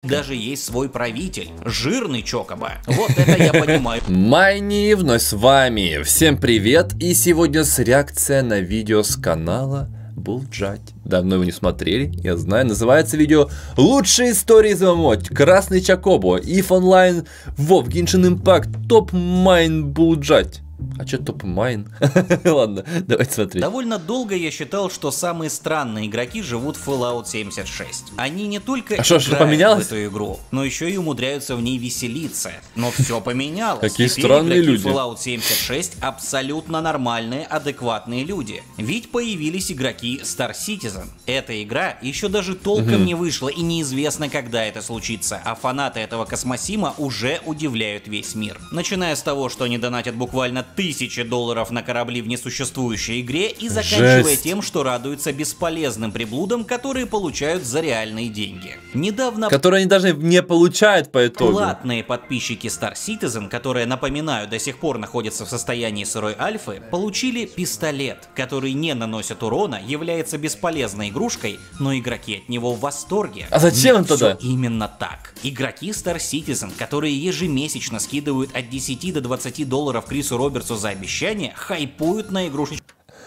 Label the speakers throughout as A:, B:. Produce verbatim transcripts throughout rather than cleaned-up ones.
A: даже есть свой правитель, жирный Чокоба. Вот это я понимаю.
B: Майни вновь с вами. Всем привет. И сегодня с реакция на видео с канала Булджать. Давно его не смотрели, я знаю. Называется видео «Лучшие истории из ММО. Красный Чокобо. Иф онлайн. Вов. Геншин Импакт. Топ Майн Булджать». А что топ майн? Ладно, давайте смотреть.
A: Довольно долго я считал, что самые странные игроки живут в Fallout семьдесят шесть. Они не только
B: а что,
A: играют
B: поменялось?
A: в эту игру, но еще и умудряются в ней веселиться. Но все поменялось.
B: Какие
A: Теперь
B: странные
A: игроки
B: люди.
A: Fallout семьдесят шесть абсолютно нормальные, адекватные люди. Ведь появились игроки Star Citizen. Эта игра еще даже толком
B: Угу.
A: не вышла, и неизвестно, когда это случится. А фанаты этого космосима уже удивляют весь мир. Начиная с того, что они донатят буквально тысячи долларов на корабли в несуществующей игре, и заканчивая
B: Жесть.
A: тем, что радуются бесполезным приблудам, которые получают за реальные деньги. Недавно
B: Которые они даже не получают по итогу.
A: платные подписчики Star Citizen, которые, напоминаю, до сих пор находятся в состоянии сырой альфы, получили пистолет, который не наносит урона, является бесполезной игрушкой, но игроки от него в восторге.
B: А зачем он
A: Всё
B: тогда?
A: именно так. Игроки Star Citizen, которые ежемесячно скидывают от десяти до двадцати долларов Крису Робертсу за обещание, хайпуют на игрушечном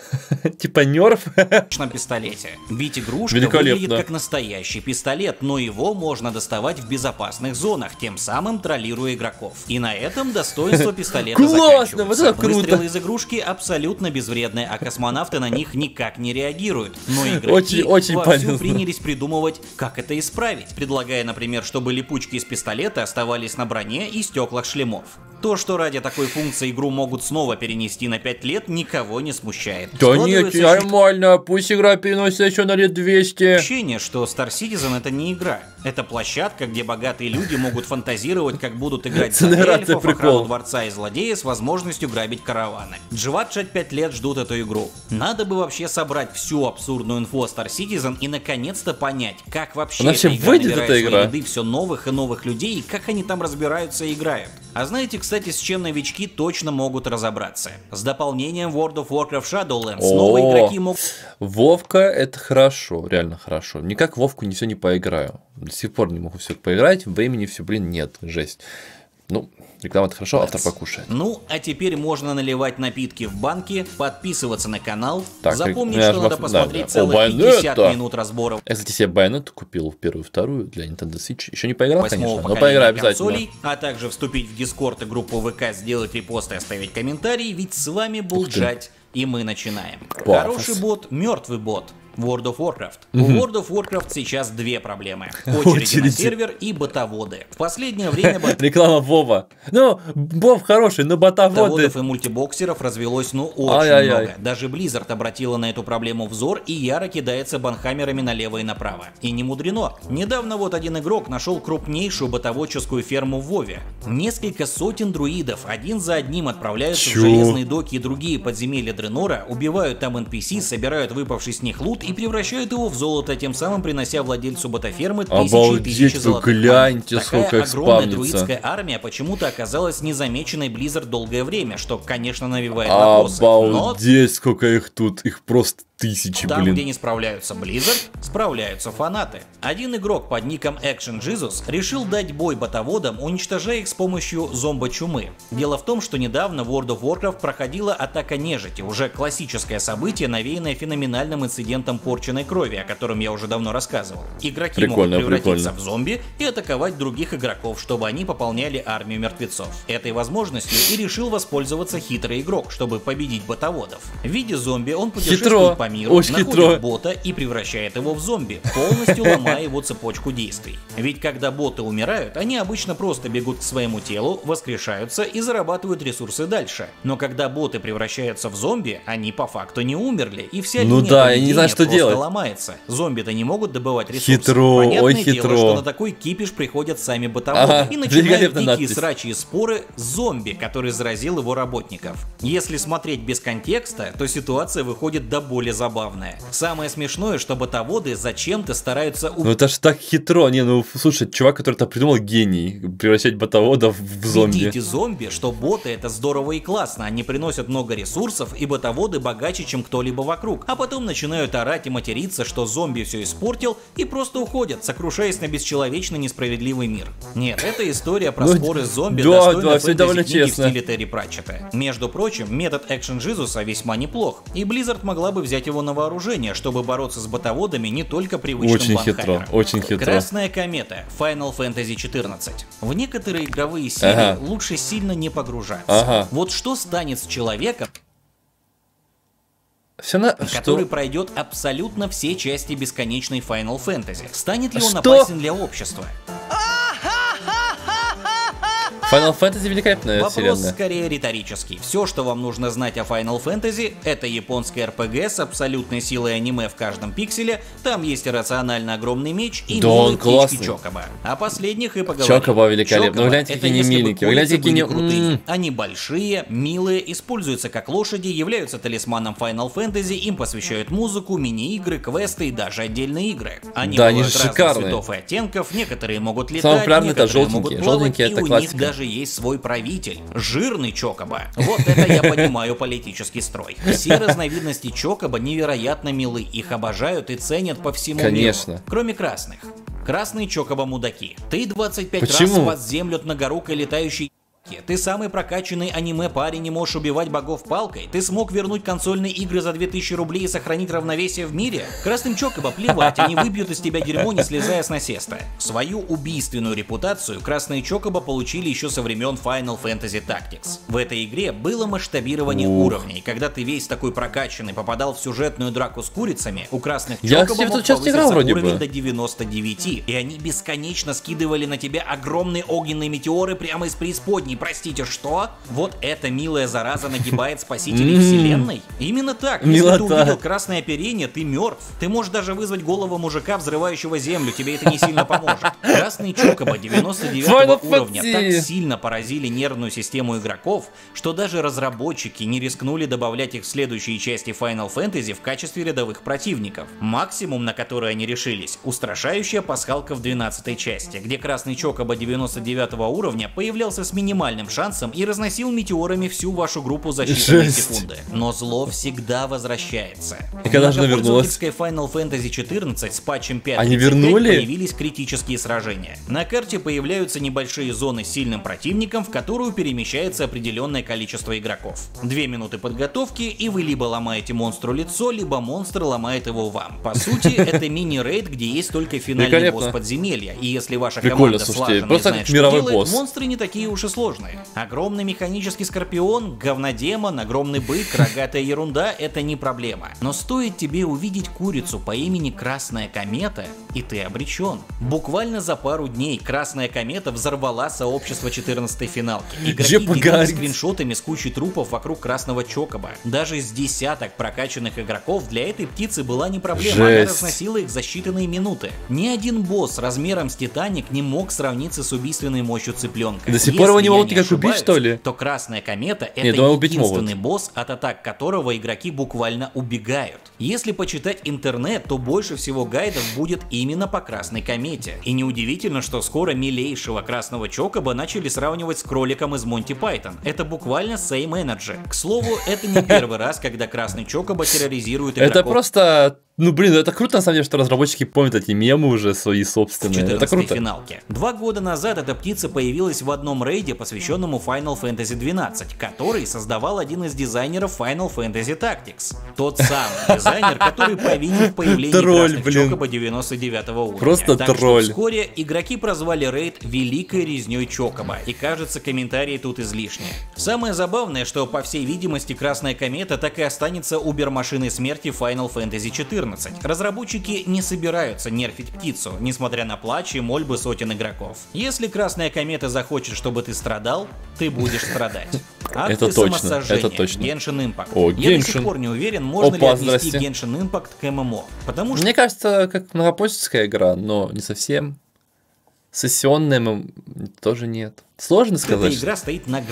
B: Типа нерф.
A: пистолете. Ведь игрушка
B: Великолепно.
A: выглядит как настоящий пистолет, но его можно доставать в безопасных зонах, тем самым троллируя игроков. И на этом достоинство пистолета
B: Классно, вот
A: заканчивается.
B: это круто.
A: Выстрелы из игрушки абсолютно безвредны, а космонавты на них никак не реагируют. Но игроки
B: Очень- очень
A: вовсю
B: полезно.
A: принялись придумывать, как это исправить, предлагая, например, чтобы липучки из пистолета оставались на броне и стеклах шлемов. То, что ради такой функции игру могут снова перенести на пять лет, никого не смущает.
B: Да нет,
A: Складывается
B: нормально, пусть игра переносится еще на лет двести.
A: ощущение, что Star Citizen это не игра. Это площадка, где богатые люди могут фантазировать, как будут играть за
B: Центрация
A: эльфов,
B: прикол.
A: охрану дворца и злодея с возможностью грабить караваны. Джватчат пять лет ждут эту игру. Надо бы вообще собрать всю абсурдную инфу о Star Citizen и наконец-то понять, как вообще,
B: Она
A: эта
B: вообще
A: игра
B: выйдет,
A: набирает
B: эта
A: в свои
B: игра?
A: ряды все новых и новых людей, и как они там разбираются и играют. А знаете, кстати, с чем новички точно могут разобраться? С дополнением World of Warcraft Shadowlands. Новые
B: О,
A: игроки могут...
B: Вовка это хорошо, реально хорошо. Никак в Вовку не все не поиграю. До сих пор не могу все поиграть, времени все, блин, нет, жесть. Ну, реклама это хорошо, автор покушает.
A: Ну, а теперь можно наливать напитки в банки, подписываться на канал,
B: Так,
A: запомнить,
B: я
A: что
B: ж
A: надо
B: во-
A: посмотреть
B: да, да.
A: целых
B: О,
A: пятьдесят
B: Байонетта.
A: минут разборов
B: Я, кстати, себе Байонетту купил первую, вторую для Nintendo Switch. Еще не поиграл,
A: восьмого
B: конечно, но
A: поколения
B: поиграю обязательно.
A: консолей, а также вступить в Дискорд и группу ВК, сделать репосты и оставить комментарии, ведь с вами Булджать, и мы начинаем.
B: Пафос.
A: Хороший бот, мертвый бот. World of Warcraft. У World of Warcraft сейчас две проблемы. Очереди на
B: Очереди.
A: сервер и ботоводы. В последнее время
B: Реклама Вова. Ну, Вов хороший, но ботоводы.
A: ботоводов и мультибоксеров развелось ну очень
B: Ай-яй-яй.
A: много. Даже Blizzard обратила на эту проблему взор и яро кидается банхаммерами налево и направо. И не мудрено. Недавно вот один игрок нашел крупнейшую ботоводческую ферму в Вове. Несколько сотен друидов один за одним отправляются
B: Чё?
A: в железные доки и другие подземелья Дренора, убивают там эн пи си, собирают выпавший с них лут и превращают его в золото, тем самым принося владельцу ботофермы тысячи и
B: Обалдеть,
A: тысячи
B: вы
A: золотых монет.
B: гляньте,
A: Такая
B: сколько их
A: огромная
B: спавнится.
A: друидская армия почему-то оказалась незамеченной Blizzard долгое время, что, конечно, навевает вопросы. Но
B: Обалдеть, сколько их тут. Их просто тысячи,
A: там,
B: блин.
A: где не справляются Blizzard, справляются фанаты. Один игрок под ником Action Jesus решил дать бой ботоводам, уничтожая их с помощью зомбо-чумы. Дело в том, что недавно в World of Warcraft проходила атака нежити, уже классическое событие, навеянное феноменальным инцидентом порченной крови, о котором я уже давно рассказывал. Игроки
B: Прикольно,
A: могут превратиться
B: прикольно.
A: в зомби и атаковать других игроков, чтобы они пополняли армию мертвецов. Этой возможностью и решил воспользоваться хитрый игрок, чтобы победить ботоводов. В виде зомби он путешествует
B: Хитро.
A: по миру,
B: Очень
A: находит
B: хитро.
A: бота и превращает его в зомби, полностью ломая его цепочку действий. Ведь когда боты умирают, они обычно просто бегут к своему телу, воскрешаются и зарабатывают ресурсы дальше. Но когда боты превращаются в зомби, они по факту не умерли, и вся
B: Ну
A: линия
B: да, я не знаю,
A: поведения
B: что
A: просто
B: делать.
A: ломается. Зомби-то не могут добывать ресурсы.
B: Хитро,
A: Понятное
B: ой,
A: дело,
B: хитро.
A: что на такой кипиш приходят сами ботоводы
B: Ага,
A: и начинают
B: великолепная
A: дикие
B: надпись.
A: срачи и споры с зомби, который заразил его работников. Если смотреть без контекста, то ситуация выходит до боли забавное. Самое смешное, что ботоводы зачем-то стараются...
B: Ну это ж так хитро. Не, ну слушай, чувак, который это придумал, гений. Превращать ботоводов в зомби.
A: Убедите зомби, что боты это здорово и классно. Они приносят много ресурсов, и ботоводы богаче, чем кто-либо вокруг. А потом начинают орать и материться, что зомби все испортил, и просто уходят, сокрушаясь на бесчеловечно несправедливый мир. Нет, эта история про
B: Ну,
A: споры с зомби
B: да,
A: достойна
B: да, всё довольно
A: фэнтези-книги в
B: честно.
A: стиле Терри Пратчетта. Между прочим, метод Action Jesus весьма неплох, и Blizzard могла бы взять его на вооружение, чтобы бороться с ботоводами не только привычным
B: Очень хитро,
A: Ванхаммером.
B: очень хитро.
A: Красная комета, Final Fantasy четырнадцать. В некоторые игровые серии
B: Ага.
A: лучше сильно не погружаться.
B: Ага.
A: Вот что станет с человеком,
B: Все на...
A: который
B: Что?
A: пройдет абсолютно все части бесконечной Final Fantasy? Станет ли он
B: Что?
A: опасен для общества?
B: Final Fantasy великолепная
A: Вопрос
B: вселенная.
A: скорее риторический. Все, что вам нужно знать о Final Fantasy, это японское эр пи ги с абсолютной силой аниме в каждом пикселе, там есть иррационально огромный меч и
B: Да,
A: милые
B: он
A: птички
B: классный.
A: Чокоба. О последних и поговорим.
B: Чокоба великолепно.
A: Чокоба
B: Вы гляньте,
A: это
B: какие они
A: если бы
B: миленькие. Вы гляньте,
A: курицы
B: какие
A: были
B: они-
A: крутыми.
B: М.
A: Они большие, милые, используются как лошади, являются талисманом Final Fantasy, им посвящают музыку, мини-игры, квесты и даже отдельные игры. Они
B: Да, они
A: бывают разных
B: шикарные.
A: цветов и оттенков, некоторые могут летать,
B: Самый популярный это
A: некоторые
B: желтенькие.
A: могут плавать,
B: Желтенькие
A: и
B: это
A: у
B: классика.
A: них даже есть свой правитель. Жирный Чокоба. Вот это я понимаю политический строй. Все разновидности Чокоба невероятно милы. Их обожают и ценят по всему
B: Конечно.
A: миру. Кроме красных. Красные Чокоба мудаки. Ты двадцать пять
B: Почему?
A: раз спас землю от многорукой летающей. Ты самый прокачанный аниме-парень, не можешь убивать богов палкой? Ты смог вернуть консольные игры за две тысячи рублей и сохранить равновесие в мире? Красным Чокоба плевать, они выбьют из тебя дерьмо, не слезая с насеста. Свою убийственную репутацию красные Чокоба получили еще со времен Final Fantasy Tactics. В этой игре было масштабирование
B: Ух.
A: уровней. Когда ты весь такой прокачанный попадал в сюжетную драку с курицами, у красных
B: Я,
A: Чокоба
B: кстати, в
A: мог
B: тот час не играл
A: повыситься
B: вроде
A: уровень
B: бы.
A: до девяноста девяти, и они бесконечно скидывали на тебя огромные огненные метеоры прямо из преисподней. Простите, что? Вот эта милая зараза нагибает спасителей вселенной? Именно так. Если ты
B: Милота.
A: увидел красное оперение, ты мертв. Ты можешь даже вызвать голову мужика, взрывающего землю, тебе это не сильно поможет. Красные Чокоба девяносто девятого
B: Final
A: уровня
B: Fantasy.
A: так сильно поразили нервную систему игроков, что даже разработчики не рискнули добавлять их в следующие части Final Fantasy в качестве рядовых противников. Максимум, на который они решились, устрашающая пасхалка в двенадцатой части, где красный Чокоба девяносто девятого уровня появлялся с минимальным шансом и разносил метеорами всю вашу группу за считанные
B: Жесть.
A: секунды. Но зло всегда возвращается.
B: И когда же она вернулась?
A: В Final Fantasy четырнадцать с патчем пять
B: Они
A: тридцать пять
B: вернули?
A: появились критические сражения. На карте появляются небольшие зоны с сильным противником, в которую перемещается определенное количество игроков. Две минуты подготовки, и вы либо ломаете монстру лицо, либо монстр ломает его вам. По сути, это мини-рейд, где есть только финальный
B: Великолепно.
A: босс подземелья, и если ваша
B: Прикольно,
A: команда
B: слушайте,
A: слажена и
B: просто
A: знает,
B: как
A: что
B: мировой
A: делает,
B: босс.
A: монстры не такие уж и сложные. Огромный механический скорпион, говнодемон, огромный бык, рогатая ерунда — это не проблема. Но стоит тебе увидеть курицу по имени Красная Комета, и ты обречен. Буквально за пару дней Красная Комета взорвала сообщество четырнадцатой финалки. Игроки
B: Джепа
A: делились
B: Гаррит.
A: скриншотами с кучей трупов вокруг Красного Чокоба. Даже с десяток прокачанных игроков для этой птицы была не проблема, она
B: Жесть.
A: разносила их за считанные минуты. Ни один босс размером с Титаник не мог сравниться с убийственной мощью цыпленка.
B: До сих пор его не
A: Если я
B: могут никак убить,
A: ошибаюсь,
B: что ли?
A: то Красная Комета —
B: Не,
A: это
B: думаю, убить
A: единственный
B: могут.
A: босс, от атак которого игроки буквально убегают. Если почитать интернет, то больше всего гайдов будет именно по Красной Комете. И неудивительно, что скоро милейшего Красного Чокоба начали сравнивать с кроликом из Монти Пайтон. Это буквально same energy. К слову, это не первый раз, когда Красный Чокоба терроризирует игроков.
B: Это просто... Ну блин, это круто на самом деле, что разработчики помнят эти мемы уже свои
A: в
B: собственные. Это
A: четырнадцатой
B: круто.
A: финалке. Два года назад эта птица появилась в одном рейде, посвященному Final Fantasy двенадцать, который создавал один из дизайнеров Final Fantasy Tactics. Тот самый дизайнер, который повинен в появлении
B: Тролль,
A: красных
B: блин.
A: Чокоба девяносто девятого уровня.
B: Просто
A: так
B: тролль.
A: Что вскоре игроки прозвали рейд Великой Резней Чокоба, и кажется, комментарии тут излишние. Самое забавное, что по всей видимости Красная Комета так и останется убер-машиной смерти Final Fantasy четырнадцать. Разработчики не собираются нерфить птицу, несмотря на плач и мольбы сотен игроков. Если Красная Комета захочет, чтобы ты страдал, ты будешь страдать. Акты
B: Это точно,
A: самосожжения,
B: это точно.
A: Genshin Impact.
B: О,
A: Я до сих
B: Genshin.
A: пор не уверен, можно
B: Опа,
A: ли отнести
B: здрасте.
A: Genshin Impact к эм эм о. Потому что
B: Мне кажется, как многопользовательская игра, но не совсем. Сессионная м, тоже нет. Сложно
A: эта
B: сказать.
A: игра стоит на грани.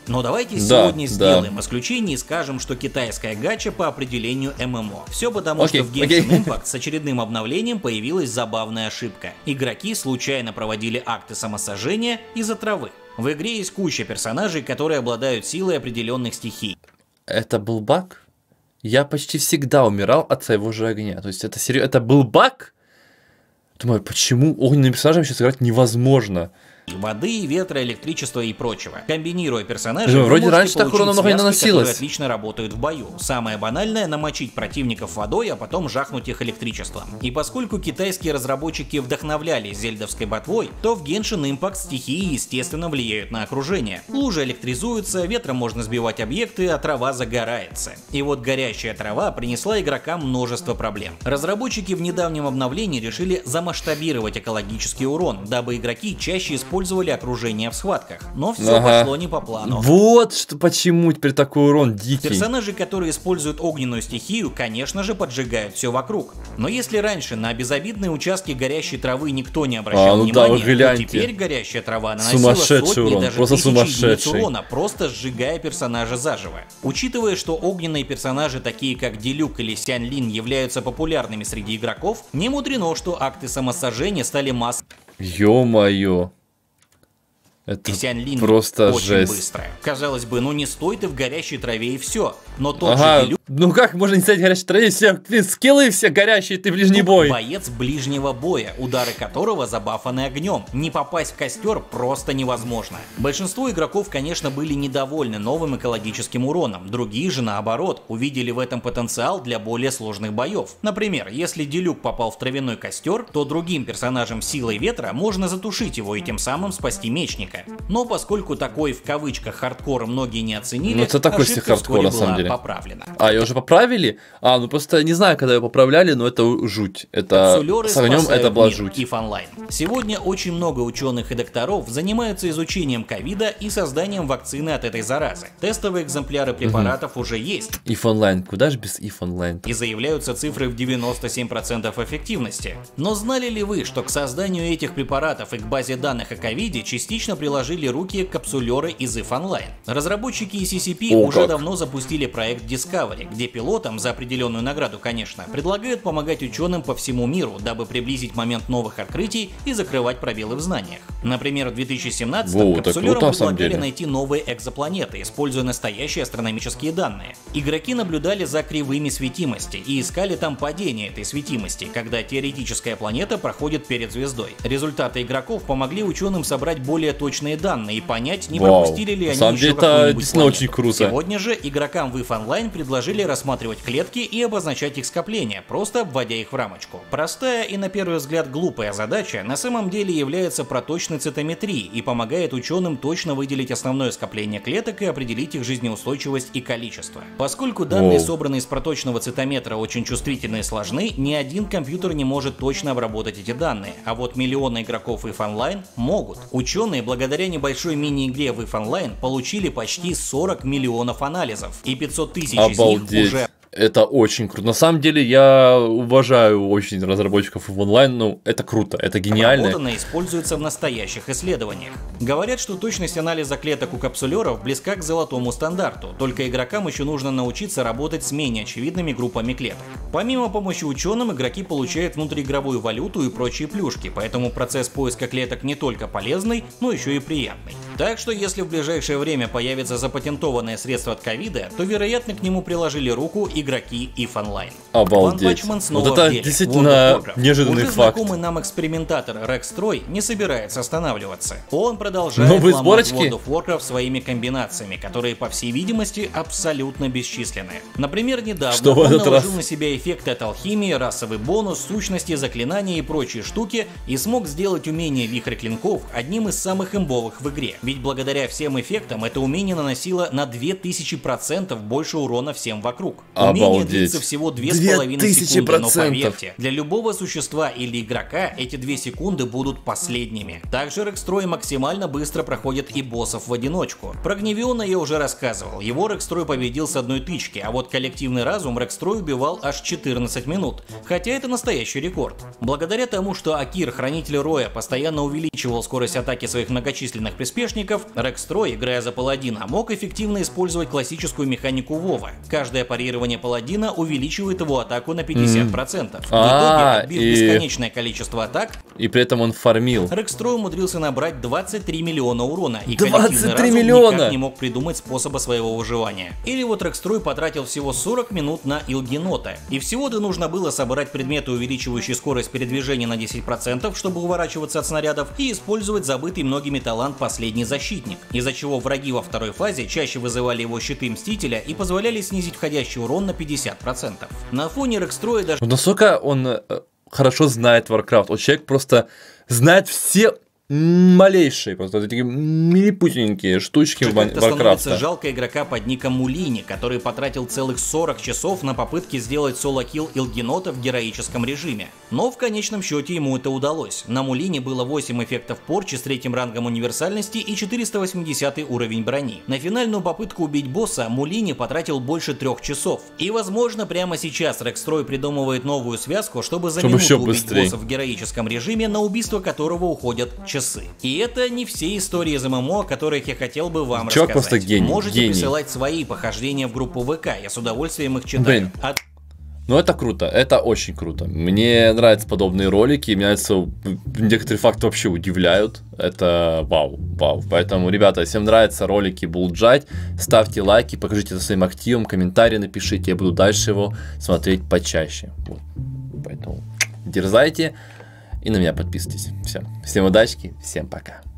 A: Но давайте
B: Да,
A: сегодня
B: да.
A: сделаем исключение и скажем, что китайская гача по определению эм эм о. Все потому,
B: Окей,
A: что в Genshin
B: окей.
A: Impact с очередным обновлением появилась забавная ошибка. Игроки случайно проводили акты самосожжения из-за травы. В игре есть куча персонажей, которые обладают силой определенных стихий.
B: Это был баг? Я почти всегда умирал от своего же огня. То есть это серьезно, это был баг? Думаю, почему огненным персонажем сейчас играть невозможно?
A: Воды, ветра, электричества и прочего. Комбинируя персонажей,
B: Ну,
A: вы
B: вроде
A: можете
B: раньше так
A: получить
B: урона много не
A: связки,
B: наносилось.
A: которые отлично работают в бою. Самое банальное — намочить противников водой, а потом жахнуть их электричеством. И поскольку китайские разработчики вдохновлялись зельдовской ботвой, то в Genshin Impact стихии естественно влияют на окружение. Лужи электризуются, ветром можно сбивать объекты, а трава загорается. И вот горящая трава принесла игрокам множество проблем. Разработчики в недавнем обновлении решили замасштабировать экологический урон, дабы игроки чаще использовали окружение в схватках. Но все
B: Ага.
A: пошло не по плану.
B: Вот что почему теперь такой урон дикий.
A: Персонажи, которые используют огненную стихию, конечно же, поджигают все вокруг. Но если раньше на безобидные участки горящей травы никто не обращал
B: А, ну да,
A: внимания,
B: вы гляньте.
A: то теперь горящая трава наносила
B: Сумасшедший
A: сотни,
B: урон,
A: даже
B: просто
A: тысячи единиц
B: сумасшедший.
A: урона, просто сжигая персонажа заживо. Учитывая, что огненные персонажи, такие как Дилюк или Сянь Лин, являются популярными среди игроков, не мудрено, что акты самосожжения стали массой.
B: Ё-моё. Это
A: И Сянь Лин
B: просто
A: очень
B: жесть.
A: быстро. Казалось бы, ну не стой ты в горящей траве и все. Но тот
B: Ага,
A: же Дилюк
B: ну как можно не стать горячей траве, все, блин, скиллы все горящие, ты ближний бой.
A: боец ближнего боя, удары которого забафаны огнем. Не попасть в костер просто невозможно. Большинство игроков, конечно, были недовольны новым экологическим уроном. Другие же, наоборот, увидели в этом потенциал для более сложных боев. Например, если Дилюк попал в травяной костер, то другим персонажам силой ветра можно затушить его и тем самым спасти мечника. Но поскольку такой в кавычках хардкор многие не оценили,
B: Ну, это такой себе
A: ошибка
B: хардкор,
A: вскоре
B: на самом
A: была
B: деле.
A: поправлена.
B: А, ее уже поправили? А, ну просто не знаю, когда ее поправляли, но это жуть. Это
A: Капсулеры
B: с огнем
A: спасают
B: это была
A: мир.
B: жуть.
A: If Online. Сегодня очень много ученых и докторов занимаются изучением ковида и созданием вакцины от этой заразы. Тестовые экземпляры препаратов уже есть.
B: If Online, куда же без If Online?
A: И заявляются цифры в девяносто семь процентов эффективности. Но знали ли вы, что к созданию этих препаратов и к базе данных о ковиде частично приложили руки капсулеры из If Online? Разработчики си си пи
B: О,
A: уже
B: как.
A: давно запустили проект Discovery, где пилотам, за определенную награду, конечно, предлагают помогать ученым по всему миру, дабы приблизить момент новых открытий и закрывать пробелы в знаниях. Например, в две тысячи семнадцатом
B: Воу, это
A: капсулерам
B: круто, на самом
A: предлагали
B: деле.
A: найти новые экзопланеты, используя настоящие астрономические данные. Игроки наблюдали за кривыми светимости и искали там падение этой светимости, когда теоретическая планета проходит перед звездой. Результаты игроков помогли ученым собрать более точные данные и понять, не
B: Вау.
A: пропустили ли
B: На
A: они
B: самом
A: еще
B: деле это
A: какую-нибудь
B: действительно
A: планету.
B: очень круто.
A: Сегодня же игрокам в If Online предложили рассматривать клетки и обозначать их скопления, просто вводя их в рамочку. Простая и на первый взгляд глупая задача на самом деле является проточной цитометрией и помогает ученым точно выделить основное скопление клеток и определить их жизнеустойчивость и количество. Поскольку данные,
B: Воу.
A: собранные из проточного цитометра, очень чувствительны и сложны, ни один компьютер не может точно обработать эти данные, а вот миллионы игроков If Online могут. Ученые благодаря небольшой мини-игре в If Online получили почти сорок миллионов анализов, и пятьсот тысяч из них
B: Обалдеть.
A: уже
B: Это очень круто. На самом деле я уважаю очень разработчиков в онлайн, ну это круто, это гениально.
A: обработано и используется в настоящих исследованиях. Говорят, что точность анализа клеток у капсулеров близка к золотому стандарту, только игрокам еще нужно научиться работать с менее очевидными группами клеток. Помимо помощи ученым, игроки получают внутриигровую валюту и прочие плюшки, поэтому процесс поиска клеток не только полезный, но еще и приятный. Так что если в ближайшее время появится запатентованное средство от ковида, то вероятно к нему приложили руку игроки If Online.
B: Обалдеть.
A: One Punch Man снова
B: Вот это
A: в деле.
B: действительно
A: World of Warcraft.
B: неожиданный
A: Уже
B: факт.
A: знакомый нам экспериментатор Рекс Трой не собирается останавливаться. Он продолжает
B: Новые
A: ломать
B: сборочки?
A: World of Warcraft своими комбинациями, которые, по всей видимости, абсолютно бесчисленны. Например, недавно
B: Что в
A: он
B: этот
A: наложил
B: раз?
A: на себя эффекты от алхимии, расовый бонус, сущности, заклинания и прочие штуки и смог сделать умение Вихрь Клинков одним из самых имбовых в игре. Ведь благодаря всем эффектам это умение наносило на две тысячи процентов больше урона всем вокруг. Умение
B: Обалдеть.
A: длится всего две с
B: две
A: половиной
B: тысячи
A: секунды, но
B: процентов.
A: поверьте, для любого существа или игрока эти две секунды будут последними. Также Рекстрой максимально быстро проходит и боссов в одиночку. Про Гневиона я уже рассказывал, его Рекстрой победил с одной тычки, а вот коллективный разум Рекстрой убивал аж четырнадцать минут, хотя это настоящий рекорд. Благодаря тому, что Акир, хранитель Роя, постоянно увеличивал скорость атаки своих многочисленных приспешников, ПВПшников, Рекстрой, играя за паладина, мог эффективно использовать классическую механику Вова. Каждое парирование паладина увеличивает его атаку на пятьдесят процентов. В итоге, отбив бесконечное количество атак,
B: и при этом он фармил.
A: Рекстрой умудрился набрать двадцать три миллиона урона, и
B: двадцать три
A: коллективный разум
B: миллиона!
A: никак не мог придумать способа своего выживания. Или вот Рекстрой потратил всего сорок минут на Илгенота, и всего-то нужно было собрать предметы, увеличивающие скорость передвижения на десять процентов, чтобы уворачиваться от снарядов, и использовать забытый многими талант Последний Защитник, из-за чего враги во второй фазе чаще вызывали его щиты Мстителя и позволяли снизить входящий урон на пятьдесят процентов. На фоне Рекстроя даже...
B: Насколько он хорошо знает Warcraft, вот человек просто знает все малейшие, просто такие милипутенькие штучки в Warcraft.
A: Становится жалко игрока под ником Мулини, который потратил целых сорок часов на попытки сделать соло-килл Илгенота в героическом режиме. Но в конечном счете ему это удалось. На Мулине было восемь эффектов порчи с третьим рангом универсальности и четыреста восьмидесятый уровень брони. На финальную попытку убить босса Мулини потратил больше трех часов. И возможно прямо сейчас Рекстрой придумывает новую связку, чтобы за
B: чтобы
A: минуту убить
B: быстрее.
A: босса в героическом режиме, на убийство которого уходят часы. И это не все истории из ММО, о которых я хотел бы вам
B: Чувак
A: рассказать.
B: просто гений,
A: Можете
B: гений.
A: присылать свои похождения в группу ВК, я с удовольствием их читаю.
B: Блин.
A: От...
B: Ну это круто, это очень круто. Мне нравятся подобные ролики, мне нравится, некоторые факты вообще удивляют. Это вау, вау. Поэтому, ребята, если вам нравятся ролики Булджать, ставьте лайки, покажите это своим активом, комментарий напишите, я буду дальше его смотреть почаще. Вот. Поэтому дерзайте и на меня подписывайтесь. Все, всем удачи, всем пока.